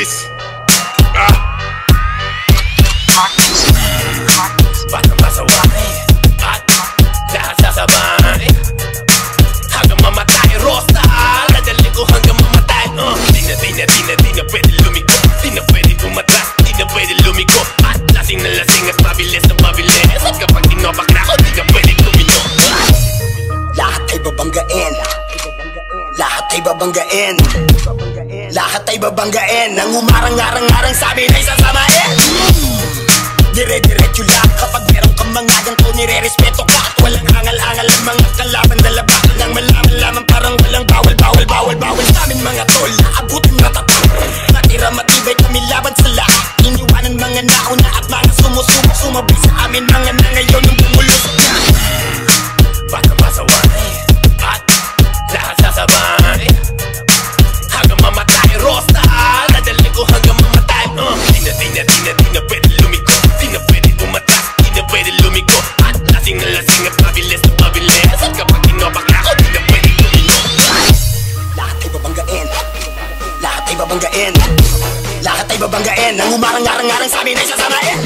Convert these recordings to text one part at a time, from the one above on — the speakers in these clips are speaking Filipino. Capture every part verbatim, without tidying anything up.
please. Ah. Basta masawain at lahat sasabay hanggang mamatay. Rosta, dadali ko hanggang mamatay. uh. Di na, di na, di na, di na pwede lumiko. Di na pwede umatras, di na pwede lumiko. At lasing na lasing at mabilis na mabilis. At kapag tinobak na ako, di na pwede tumino. uh. Lahat ay babanggain, lahat ay babanggain, lahat ay babanggain. Nang umarang-arang-arang sabi na isasamain. Dire-diretso lang kapag meron kang mga ganito, nire-respeto ka. Walang angal-angal ang mga kalaban, dalabakan lang malaman-laman, parang walang bawal-bawal-bawal-bawal. Sa amin mga tol, naabutin matatap. Natira matibay kami laban sa lahat. Iniwanan mga nauna at mga sumusubok. Sumabi sa amin mga na ngayon yung bumulusok na. Basta masawain at lahat sasabay hanggang mamatay. Rosta, dadali ko hanggang mamatay. uh. Di na, di na, di na, di na pwede lumiko. Di na pwede umatras, di na pwede lumiko. At lasing na lasing at mabilis na mabilis. At kapag tinobak na ako, di na pwede tumino. Lahat ay babanggain, lahat ay babanggain, lahat ay babanggain. Nang umarang-arang-arang sabi na isasamain.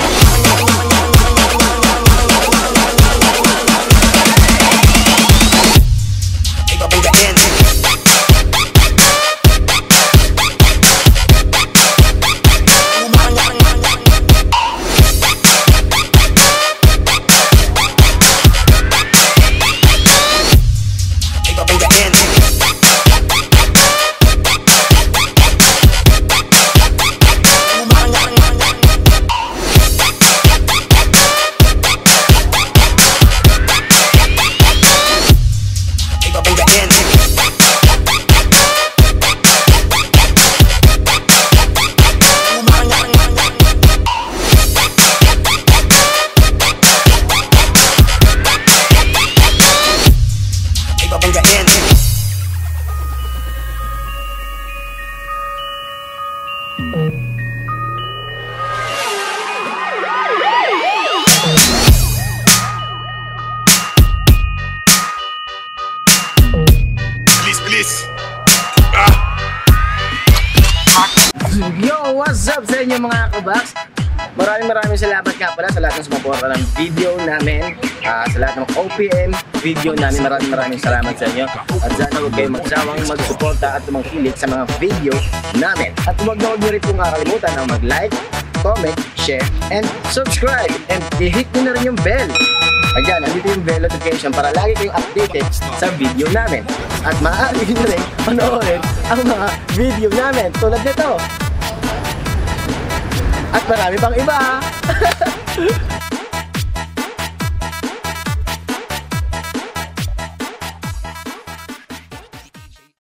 Please, please. Ah. Yo, what's up sa inyo mga kabaks? Maraming maraming salamat nga pala sa lahat ng sumuporta ng video namin, uh, sa lahat ng O P M video namin. Maraming maraming salamat sa inyo. At sana huwag kayong magsawang magsuporta at tumangkilik sa mga video namin. At huwag na huwag nyo rin pong kakalimutan na mag-like, comment, share, and subscribe. And i-hit nyo na rin yung bell. Ayan, nandito yung bell notification para lagi kayong updated sa video namin. At maaari nyo rin panoorin ang mga video namin tulad nito. At marami pang iba.